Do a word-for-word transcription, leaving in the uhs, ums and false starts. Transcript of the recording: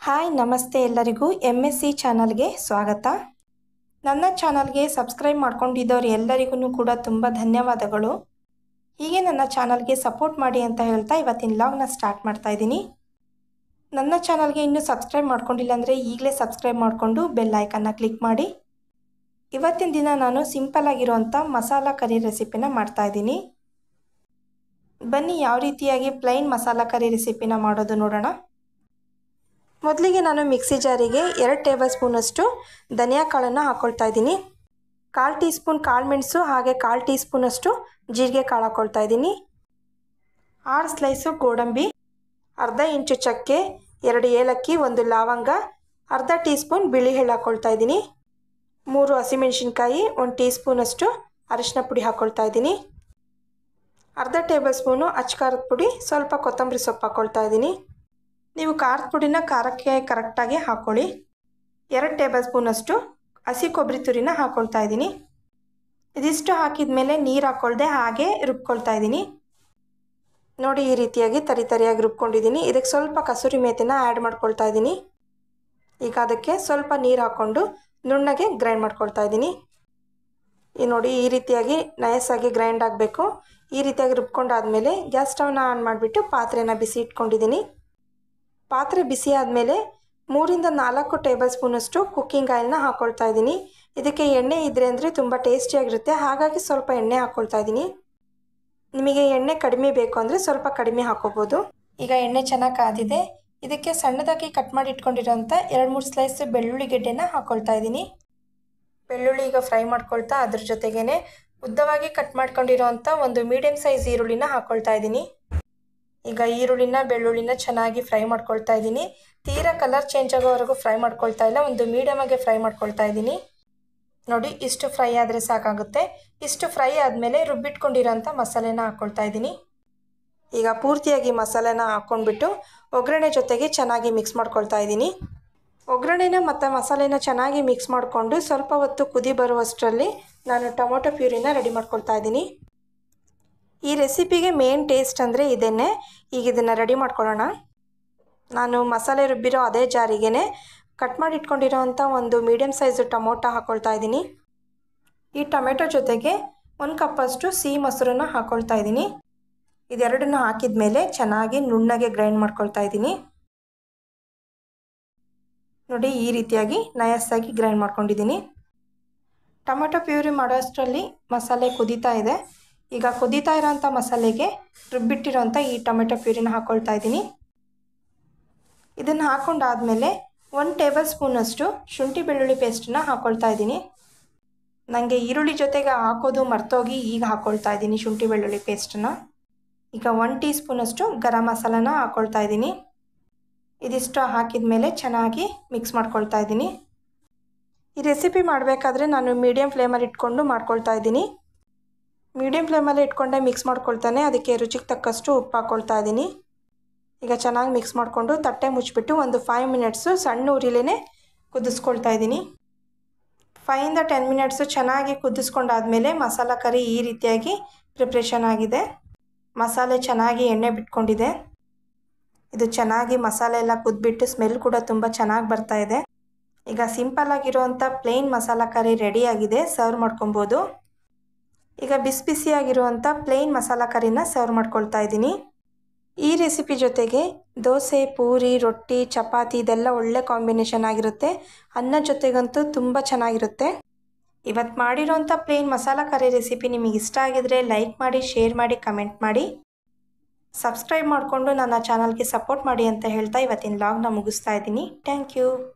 Hi ನಮಸ್ತೆ ಎಲ್ಲರಿಗೂ M S C ಚಾನಲ್ಗೆ ಸ್ವಾಗತ. ನನ್ನ ಚಾನಲ್ಗೆ ಸಬ್ಸ್ಕ್ರೈಬ್ ಮಾಡ್ಕೊಂಡಿದ್ದವರು ಎಲ್ಲರಿಗೂ ಕೂಡ ತುಂಬ ಧನ್ಯವಾದಗಳು. ಹೀಗೆ ನನ್ನ ಚಾನಲ್ಗೆ ಸಪೋರ್ಟ್ ಮಾಡಿ ಅಂತ ಹೇಳ್ತಾ ಇವತ್ತಿನ ವ್ಲಾಗ್ನ ಸ್ಟಾರ್ಟ್ ಮಾಡ್ತಾ ಇದ್ದೀನಿ. ನನ್ನ ಚಾನಲ್ಗೆ ಇನ್ನೂ ಸಬ್ಸ್ಕ್ರೈಬ್ ಮಾಡ್ಕೊಂಡಿಲ್ಲ ಅಂದರೆ ಈಗಲೇ ಸಬ್ಸ್ಕ್ರೈಬ್ ಮಾಡಿಕೊಂಡು ಬೆಲ್ ಐಕನ್ನ ಕ್ಲಿಕ್ ಮಾಡಿ. ಇವತ್ತಿನ ದಿನ ನಾನು ಸಿಂಪಲ್ ಆಗಿರುವಂಥ ಮಸಾಲ ಕರಿ ರೆಸಿಪಿನ ಮಾಡ್ತಾ ಇದ್ದೀನಿ. ಬನ್ನಿ ಯಾವ ರೀತಿಯಾಗಿ ಪ್ಲೈನ್ ಮಸಾಲ ಕರಿ ರೆಸಿಪಿನ ಮಾಡೋದು ನೋಡೋಣ. ಮೊದಲಿಗೆ ನಾನು ಮಿಕ್ಸಿ ಜಾರಿಗೆ ಎರಡು ಟೇಬಲ್ ಸ್ಪೂನಷ್ಟು ಧನಿಯಾ ಕಾಳನ್ನು ಹಾಕ್ಕೊಳ್ತಾ ಇದ್ದೀನಿ. ಕಾಲು ಟೀ ಸ್ಪೂನ್ ಕಾಳು ಮೆಣಸು ಹಾಗೆ ಕಾಲು ಟೀ ಸ್ಪೂನಷ್ಟು ಜೀರಿಗೆ ಕಾಳು ಹಾಕ್ಕೊಳ್ತಾ ಇದ್ದೀನಿ. ಆರು ಸ್ಲೈಸು ಗೋಡಂಬಿ, ಅರ್ಧ ಇಂಚು ಚಕ್ಕೆ, ಎರಡು ಏಲಕ್ಕಿ, ಒಂದು ಲವಂಗ, ಅರ್ಧ ಟೀ ಸ್ಪೂನ್ ಬಿಳಿ ಎಳ್ಳು ಹಾಕ್ಕೊಳ್ತಾ ಇದ್ದೀನಿ. ಮೂರು ಹಸಿಮೆಣಸಿನ್ಕಾಯಿ, ಒಂದು ಟೀ ಸ್ಪೂನಷ್ಟು ಅರಿಶಿನ ಪುಡಿ ಹಾಕ್ಕೊಳ್ತಾ ಇದ್ದೀನಿ. ಅರ್ಧ ಟೇಬಲ್ ಸ್ಪೂನು ಅಚ್ಚ ಖಾರದ ಪುಡಿ, ಸ್ವಲ್ಪ ಕೊತ್ತಂಬರಿ ಸೊಪ್ಪು ಹಾಕ್ಕೊಳ್ತಾ ಇದ್ದೀನಿ. ನೀವು ಖಾರದ ಪುಡಿನ ಖಾರಕ್ಕೆ ಕರೆಕ್ಟಾಗಿ ಹಾಕ್ಕೊಳ್ಳಿ. ಎರಡು ಟೇಬಲ್ ಸ್ಪೂನಷ್ಟು ಹಸಿ ಕೊಬ್ಬರಿ ತುರಿನ ಹಾಕ್ಕೊಳ್ತಾ ಇದ್ದೀನಿ. ಇದಿಷ್ಟು ಹಾಕಿದ ಮೇಲೆ ನೀರು ಹಾಕ್ಕೊಳ್ದೆ ಹಾಗೆ ರುಬ್ಕೊಳ್ತಾ ಇದ್ದೀನಿ. ನೋಡಿ ಈ ರೀತಿಯಾಗಿ ತರಿ ತರಿಯಾಗಿ ರುಬ್ಕೊಂಡಿದ್ದೀನಿ. ಇದಕ್ಕೆ ಸ್ವಲ್ಪ ಕಸೂರಿ ಮೇಥಿನ ಆ್ಯಡ್ ಮಾಡ್ಕೊಳ್ತಾ ಇದ್ದೀನಿ. ಈಗ ಅದಕ್ಕೆ ಸ್ವಲ್ಪ ನೀರು ಹಾಕ್ಕೊಂಡು ನುಣ್ಣಗೆ ಗ್ರೈಂಡ್ ಮಾಡ್ಕೊಳ್ತಾ ಇದ್ದೀನಿ. ಈ ನೋಡಿ ಈ ರೀತಿಯಾಗಿ ನಯಸ್ಸಾಗಿ ಗ್ರೈಂಡ್ ಆಗಬೇಕು. ಈ ರೀತಿಯಾಗಿ ರುಬ್ಕೊಂಡಾದಮೇಲೆ ಗ್ಯಾಸ್ ಸ್ಟವ್ನ ಆನ್ ಮಾಡಿಬಿಟ್ಟು ಪಾತ್ರೆನ ಬಿಸಿ ಇಟ್ಕೊಂಡಿದ್ದೀನಿ. ಪಾತ್ರೆ ಬಿಸಿ ಆದಮೇಲೆ ಮೂರಿಂದ ನಾಲ್ಕು ಟೇಬಲ್ ಸ್ಪೂನಷ್ಟು ಕುಕ್ಕಿಂಗ್ ಆಯಿಲ್ನ ಹಾಕ್ಕೊಳ್ತಾ ಇದ್ದೀನಿ. ಇದಕ್ಕೆ ಎಣ್ಣೆ ಇದ್ದರೆ ಅಂದರೆ ತುಂಬ ಟೇಸ್ಟಿಯಾಗಿರುತ್ತೆ, ಹಾಗಾಗಿ ಸ್ವಲ್ಪ ಎಣ್ಣೆ ಹಾಕ್ಕೊಳ್ತಾ ಇದ್ದೀನಿ. ನಿಮಗೆ ಎಣ್ಣೆ ಕಡಿಮೆ ಬೇಕು ಅಂದರೆ ಸ್ವಲ್ಪ ಕಡಿಮೆ ಹಾಕ್ಕೋಬೋದು. ಈಗ ಎಣ್ಣೆ ಚೆನ್ನಾಗಿ ಕಾದಿದೆ. ಇದಕ್ಕೆ ಸಣ್ಣದಾಗಿ ಕಟ್ ಮಾಡಿ ಇಟ್ಕೊಂಡಿರೋಂಥ ಎರಡು ಮೂರು ಸ್ಲೈಸ್ ಬೆಳ್ಳುಳ್ಳಿ ಗೆಡ್ಡೆನ ಹಾಕ್ಕೊಳ್ತಾ ಇದ್ದೀನಿ. ಬೆಳ್ಳುಳ್ಳಿ ಈಗ ಫ್ರೈ ಮಾಡ್ಕೊಳ್ತಾ ಅದ್ರ ಜೊತೆಗೇ ಉದ್ದವಾಗಿ ಕಟ್ ಮಾಡ್ಕೊಂಡಿರೋಂಥ ಒಂದು ಮೀಡಿಯಮ್ ಸೈಜ್ ಈರುಳ್ಳಿನ ಹಾಕ್ಕೊಳ್ತಾ ಇದ್ದೀನಿ. ಈಗ ಈರುಳ್ಳಿನ ಬೆಳ್ಳುಳ್ಳಿನ ಚೆನ್ನಾಗಿ ಫ್ರೈ ಮಾಡ್ಕೊಳ್ತಾ ಇದ್ದೀನಿ. ತೀರಾ ಕಲರ್ ಚೇಂಜ್ ಆಗೋವರೆಗೂ ಫ್ರೈ ಮಾಡ್ಕೊಳ್ತಾ ಇಲ್ಲ, ಒಂದು ಮೀಡಿಯಮಾಗೆ ಫ್ರೈ ಮಾಡ್ಕೊಳ್ತಾ ಇದ್ದೀನಿ. ನೋಡಿ ಇಷ್ಟು ಫ್ರೈ ಆದರೆ ಸಾಕಾಗುತ್ತೆ. ಇಷ್ಟು ಫ್ರೈ ಆದಮೇಲೆ ರುಬ್ಬಿಟ್ಕೊಂಡಿರೋಂಥ ಮಸಾಲೆನ ಹಾಕ್ಕೊಳ್ತಾ ಇದ್ದೀನಿ. ಈಗ ಪೂರ್ತಿಯಾಗಿ ಮಸಾಲೆನ ಹಾಕ್ಕೊಂಡ್ಬಿಟ್ಟು ಒಗ್ಗರಣೆ ಜೊತೆಗೆ ಚೆನ್ನಾಗಿ ಮಿಕ್ಸ್ ಮಾಡ್ಕೊಳ್ತಾ ಇದ್ದೀನಿ. ಒಗ್ಗರಣೆನ ಮತ್ತು ಮಸಾಲೆನ ಚೆನ್ನಾಗಿ ಮಿಕ್ಸ್ ಮಾಡಿಕೊಂಡು ಸ್ವಲ್ಪ ಹೊತ್ತು ಕುದಿ ಬರುವಷ್ಟರಲ್ಲಿ ನಾನು ಟೊಮೊಟೊ ಪ್ಯೂರಿನ ರೆಡಿ ಮಾಡ್ಕೊಳ್ತಾ ಇದ್ದೀನಿ. ಈ ರೆಸಿಪಿಗೆ ಮೇನ್ ಟೇಸ್ಟ್ ಅಂದರೆ ಇದನ್ನೇ. ಈಗ ಇದನ್ನು ರೆಡಿ ಮಾಡ್ಕೊಳ್ಳೋಣ. ನಾನು ಮಸಾಲೆ ರುಬ್ಬಿರೋ ಅದೇ ಜಾರಿಗೇ ಕಟ್ ಮಾಡಿ ಇಟ್ಕೊಂಡಿರೋವಂಥ ಒಂದು ಮೀಡಿಯಮ್ ಸೈಜು ಟೊಮೊಟೊ ಹಾಕ್ಕೊಳ್ತಾ ಇದ್ದೀನಿ. ಈ ಟೊಮೆಟೊ ಜೊತೆಗೆ ಒಂದು ಕಪ್ಪಷ್ಟು ಸಿಹಿ ಮೊಸರನ್ನ ಹಾಕ್ಕೊಳ್ತಾ ಇದ್ದೀನಿ. ಇದೆರಡನ್ನ ಹಾಕಿದ ಮೇಲೆ ಚೆನ್ನಾಗಿ ನುಣ್ಣಗೆ ಗ್ರೈಂಡ್ ಮಾಡ್ಕೊಳ್ತಾ ಇದ್ದೀನಿ. ನೋಡಿ ಈ ರೀತಿಯಾಗಿ ನಯಸ್ಸಾಗಿ ಗ್ರೈಂಡ್ ಮಾಡ್ಕೊಂಡಿದ್ದೀನಿ. ಟೊಮೆಟೊ ಪ್ಯೂರಿ ಮಾಡೋ ಅಷ್ಟರಲ್ಲಿ ಮಸಾಲೆ ಕುದೀತಾ ಇದೆ. ಈಗ ಕುದೀತಾ ಇರೋಂಥ ಮಸಾಲೆಗೆ ರುಬ್ಬಿಟ್ಟಿರೋಂಥ ಈ ಟೊಮೆಟೊ ಪ್ಯೂರಿನ ಹಾಕ್ಕೊಳ್ತಾ ಇದ್ದೀನಿ. ಇದನ್ನು ಹಾಕ್ಕೊಂಡಾದಮೇಲೆ ಒಂದು ಟೇಬಲ್ ಸ್ಪೂನಷ್ಟು ಶುಂಠಿ ಬೆಳ್ಳುಳ್ಳಿ ಪೇಸ್ಟನ್ನ ಹಾಕ್ಕೊಳ್ತಾ ಇದ್ದೀನಿ. ನನಗೆ ಈರುಳ್ಳಿ ಜೊತೆಗೆ ಹಾಕೋದು ಮರ್ತೋಗಿ ಈಗ ಹಾಕ್ಕೊಳ್ತಾ ಇದ್ದೀನಿ ಶುಂಠಿ ಬೆಳ್ಳುಳ್ಳಿ ಪೇಸ್ಟನ್ನ. ಈಗ ಒನ್ ಟೀ ಸ್ಪೂನಷ್ಟು ಗರಂ ಮಸಾಲಾನ ಹಾಕ್ಕೊಳ್ತಾ ಇದ್ದೀನಿ. ಇದಿಷ್ಟು ಹಾಕಿದ ಮೇಲೆ ಚೆನ್ನಾಗಿ ಮಿಕ್ಸ್ ಮಾಡ್ಕೊಳ್ತಾ ಇದ್ದೀನಿ. ಈ ರೆಸಿಪಿ ಮಾಡಬೇಕಾದ್ರೆ ನಾನು ಮೀಡಿಯಮ್ ಫ್ಲೇಮಲ್ಲಿ ಇಟ್ಕೊಂಡು ಮಾಡ್ಕೊಳ್ತಾ ಇದ್ದೀನಿ. ಮೀಡಿಯಮ್ ಫ್ಲೇಮಲ್ಲಿ ಇಟ್ಕೊಂಡೆ ಮಿಕ್ಸ್ ಮಾಡ್ಕೊಳ್ತಾನೆ. ಅದಕ್ಕೆ ರುಚಿಗೆ ತಕ್ಕಷ್ಟು ಉಪ್ಪು ಹಾಕ್ಕೊಳ್ತಾ ಇದ್ದೀನಿ. ಈಗ ಚೆನ್ನಾಗಿ ಮಿಕ್ಸ್ ಮಾಡಿಕೊಂಡು ತಟ್ಟೆ ಮುಚ್ಚಿಬಿಟ್ಟು ಒಂದು ಫೈವ್ ಮಿನಿಟ್ಸು ಸಣ್ಣ ಉರಿಲೇ ಕುದಿಸ್ಕೊಳ್ತಾ ಇದ್ದೀನಿ. ಫೈಯಿಂದ ಟೆನ್ ಮಿನಿಟ್ಸು ಚೆನ್ನಾಗಿ ಕುದಿಸ್ಕೊಂಡಾದಮೇಲೆ ಮಸಾಲ ಕರಿ ಈ ರೀತಿಯಾಗಿ ಪ್ರಿಪ್ರೇಷನ್ ಆಗಿದೆ. ಮಸಾಲೆ ಚೆನ್ನಾಗಿ ಎಣ್ಣೆ ಬಿಟ್ಕೊಂಡಿದೆ. ಇದು ಚೆನ್ನಾಗಿ ಮಸಾಲೆ ಎಲ್ಲ ಕುದ್ಬಿಟ್ಟು ಸ್ಮೆಲ್ ಕೂಡ ತುಂಬ ಚೆನ್ನಾಗಿ ಬರ್ತಾ ಇದೆ. ಈಗ ಸಿಂಪಲ್ ಆಗಿರುವಂಥ ಪ್ಲೇನ್ ಮಸಾಲ ಕರಿ ರೆಡಿಯಾಗಿದೆ. ಸರ್ವ್ ಮಾಡ್ಕೊಬೋದು. ಈಗ ಬಿಸಿ ಬಿಸಿಯಾಗಿರುವಂಥ ಪ್ಲೇನ್ ಮಸಾಲ ಕರಿನ ಸರ್ವ್ ಮಾಡ್ಕೊಳ್ತಾ ಇದ್ದೀನಿ. ಈ ರೆಸಿಪಿ ಜೊತೆಗೆ ದೋಸೆ, ಪೂರಿ, ರೊಟ್ಟಿ, ಚಪಾತಿ ಇದೆಲ್ಲ ಒಳ್ಳೆ ಕಾಂಬಿನೇಷನ್ ಆಗಿರುತ್ತೆ. ಅನ್ನ ಜೊತೆಗಂತೂ ತುಂಬ ಚೆನ್ನಾಗಿರುತ್ತೆ. ಇವತ್ತು ಮಾಡಿರೋಂಥ ಪ್ಲೇನ್ ಮಸಾಲ ಕರಿ ರೆಸಿಪಿ ನಿಮಗೆ ಇಷ್ಟ ಆಗಿದರೆ ಲೈಕ್ ಮಾಡಿ, ಶೇರ್ ಮಾಡಿ, ಕಮೆಂಟ್ ಮಾಡಿ, ಸಬ್ಸ್ಕ್ರೈಬ್ ಮಾಡಿಕೊಂಡು ನನ್ನ ಚಾನಲ್ಗೆ ಸಪೋರ್ಟ್ ಮಾಡಿ ಅಂತ ಹೇಳ್ತಾ ಇವತ್ತಿನ ವ್ಲಾಗ್ನ ಮುಗಿಸ್ತಾ ಇದ್ದೀನಿ. Thank you.